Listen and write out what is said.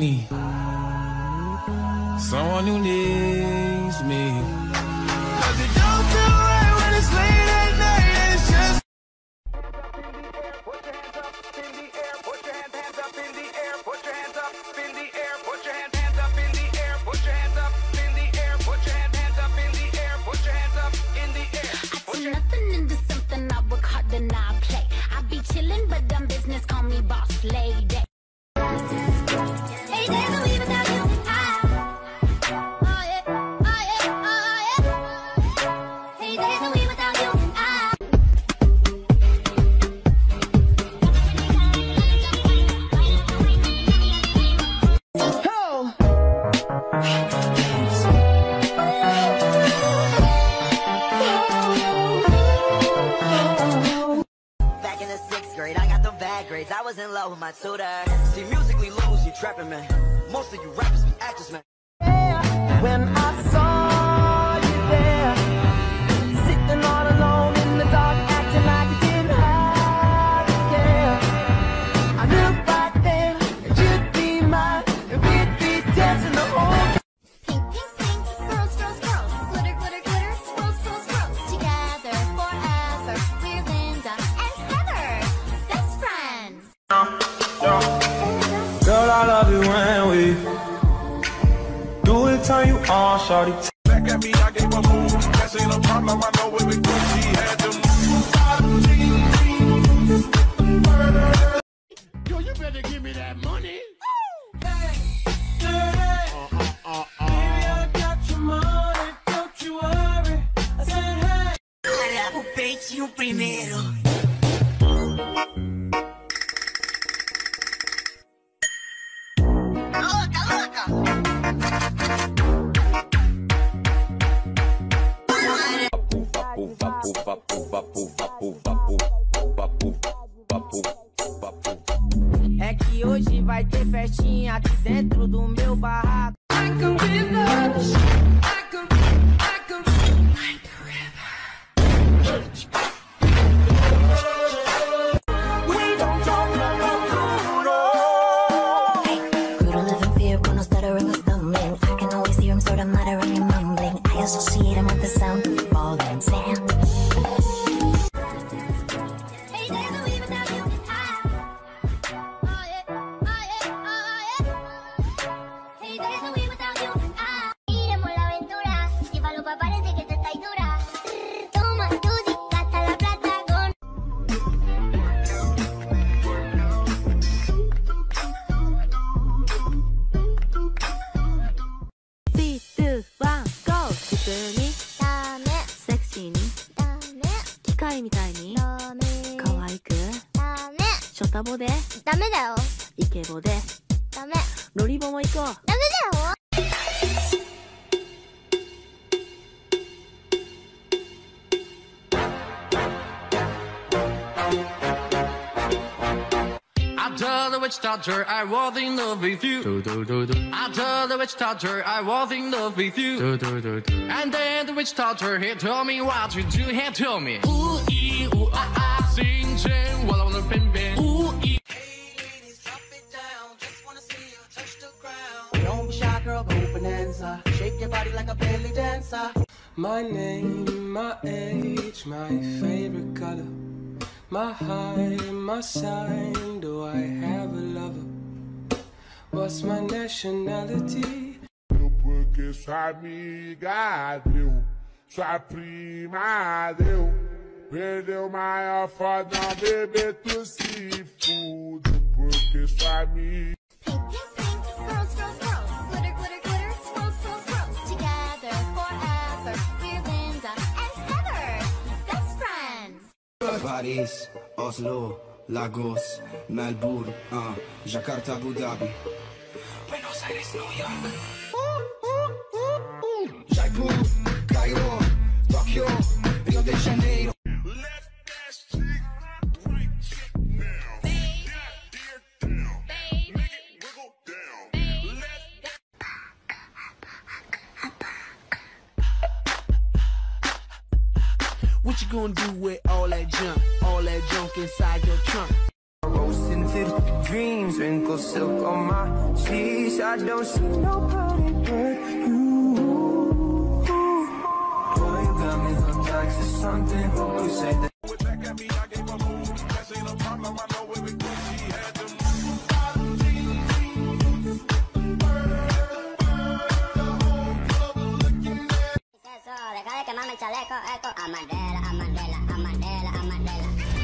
need someone who needs me. 'Cause it don't feel right when it's late at night. It's just put your hands up in the air, put your hands up in the air, put your hands up in the air, put your hands up in the air, put your hands up in the air, put your hands up in the air, put your hands up in the air. I turn nothing into something, I work hard and I play. I be chillin', but dumb business, call me boss lady. Hey, there's no way without you. Oh yeah, oh yeah, oh yeah. Hey, there's no way without you. Back in the 6th grade, I got them bad grades. I was in love with my tutor. See, musically lows, you trapping, man. Most of you rappers be actors, man. When I saw you there, sitting all alone in the dark, acting like you didn't have to care. I knew back then that you'd be mine, and we'd be dancing the whole time. Pink, pink, pink, girls, girls, girls. Glitter, glitter, glitter, swirls, swirls, swirls. Together forever, we're Linda and Heather, best friends. girl, I love you when we do it, turn you on, shorty. Back at me, I gave a move. That ain't a problem, I know where we go. She had to move. Yo, you better give me that money. Baby, I got your money, don't you worry. I said, hey. Olha o peitinho primeiro. Louca, louca. É que hoje vai ter festinha aqui dentro do meu barraco. I can be loved, I can like the river. We don't talk about Pluto. Cruel living fear, when I stuttering or stumbling. I can always hear him sort of muttering and mumbling. I associate him with the sound of falling sand. Hey, there's no way without you. Oh yeah, oh yeah, oh yeah. Hey, there's no way without you. Iremos la aventura. Llévalo pa' parece que esta está dura. Toma tu hasta la plata con. 3, 2, 1, GO! 普通にダメ、セクシーにダメ、機械みたいにダメ、可愛くダメ、ショタボでダメだよ、イケボでダメ、ロリボも行こうダメだよ。 I told the witch doctor I was in love with you. I told the witch doctor I was in love with you. And then the witch doctor he told me what to do. He told me ooh ee ooh ah ah, sing sing, walla walla bim bim. Ooh ee. Hey ladies, drop it down. Just wanna see you touch the ground. Don't be shy, girl, go bonanza. Shake your body like a belly dancer. My name, my age, my favorite color. My height, my sign, do I have a lover? What's my nationality? Porque sua amiga deu, sua prima deu. Perdeu maior fodão, bebê, tu se fude. Porque sua amiga. Pink, pink, pink, girls, girls, girls. Glitter, glitter, glitter, swirls, swirls, swirls. Together forever, we're Linda and Heather, best friends. Paris, Oslo, Lagos, Melbourne, Jakarta, Abu Dhabi, Buenos Aires, New York, Jaipur, Cairo, Tokyo, Rio de Janeiro. Left ass cheek, right cheek now. That dear down. Make it wiggle down. Left. What you gonna do with all that junk inside your trunk? Roasting lucid dreams, wrinkle silk on my sheets. I don't see nobody but you. Boy, you got me hooked onto something. Who could say that? Deja de quemarme el chaleco, eco. Amadela, Amadela, Amadela, Amadela.